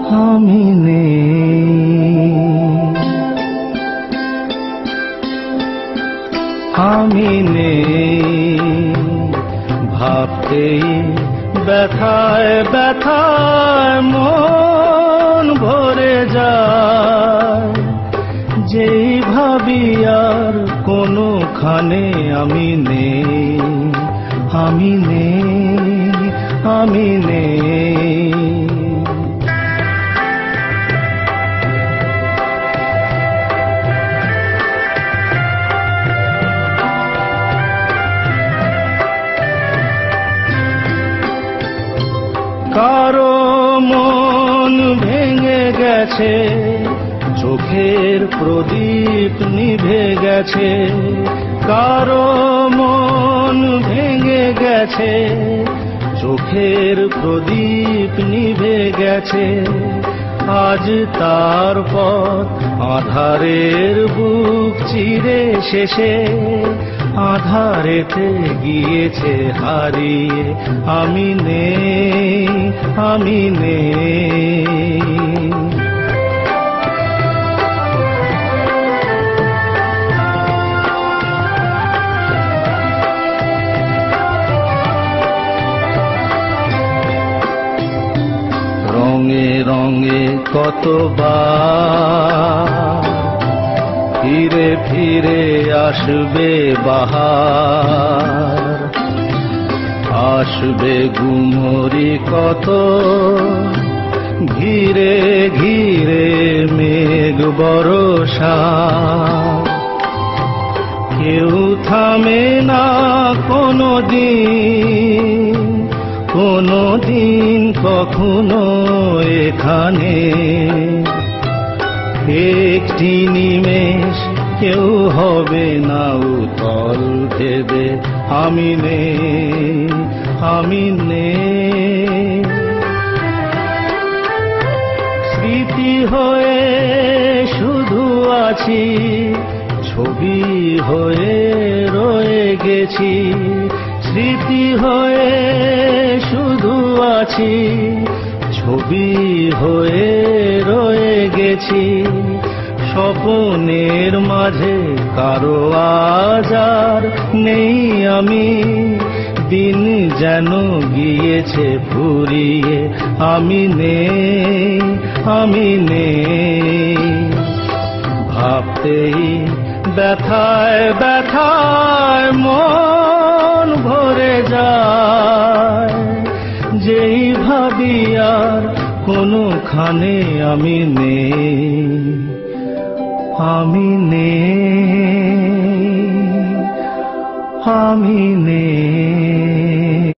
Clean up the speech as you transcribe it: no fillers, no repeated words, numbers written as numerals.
আমি নেই, আমি নেই। ভাবতেই ব্যথায় ব্যথায় মন ভরে যায়, যেই ভাবি আর কোনোখানে আমি নেই, আমি নেই, আমি নেই। কারো মন ভেঙে গেছে, চোখের প্রদীপ নিভে গেছে। কারো মন ভেঙে গেছে, চোখের প্রদীপ নিভে গেছে। আজ তার পথ আঁধারের বুক চিরে শেষে, আঁধারেতে গিয়েছে হারিয়ে। আমি নেই, আমি নেই। রঙে রঙে কতবার ফিরে ফিরে আসবে বাহার, আসবে গুমরি কত ঘিরে ঘিরে মেঘ বরষা। কেউ থামে না কোনোদিন, কোনোদিন কখনো এখানে। একটি নিমেষ কেউ হবে না উতল ভেবে। আমি নেই, আমি নেই। স্মৃতি হয়ে শুধু আছি, ছবি হয়ে রয়ে গেছি। স্মৃতি হয়ে শুধু আছি, ছবি হয়ে রয়ে গেছি। স্বপ্নের মাঝে কারো আজ আর নেই আমি, দিন যেন গিয়েছে ফুরিয়ে। আমি নেই, আমি নেই। ভাবতেই ব্যথায় ব্যথায় মন ভরে যায়, যেই ভাবি আর কোনোখানে আমি নেই, আমি নেই, আমি নেই।